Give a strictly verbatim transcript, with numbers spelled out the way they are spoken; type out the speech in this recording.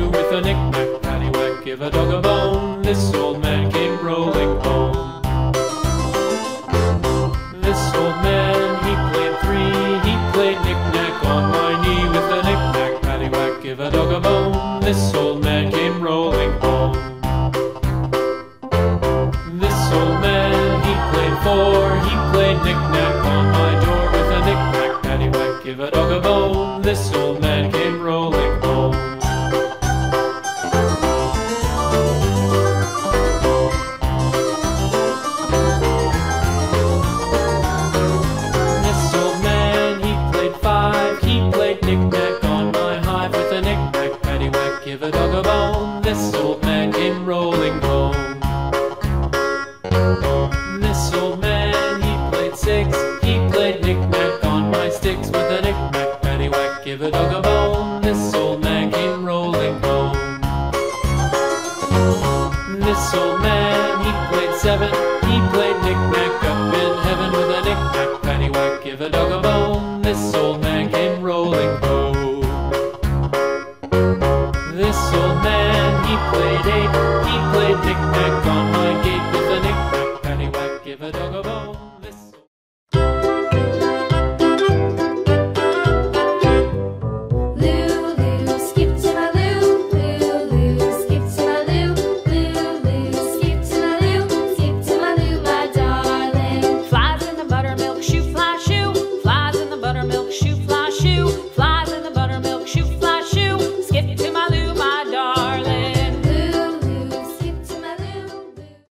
do with a knick-knack, paddywhack, give a dog a bone. This old man came rolling home. This old man, he played three, he played knick-knack on my knee with a knick-knack, paddywhack, give a dog a bone. This old man came rolling home. This old man, he played four, he played knick-knack on my door with a knick-knack, paddywhack, give a dog a bone. This old man came rolling home. This old man, he played five, he played knick-knack on my hive with a knick-knack, paddywhack, give a dog a bone. This old man came rolling home. This old man, he played six, he played knick-knack on my sticks with a knick-knack, paddywhack, give a dog a bone. This old man came rolling home. This old man, he played seven, he played knick-knack up in heaven with a knick-knack, paddywhack, give a dog a bone. This old man came rolling home. This old man, he played eight, he played knick-knack on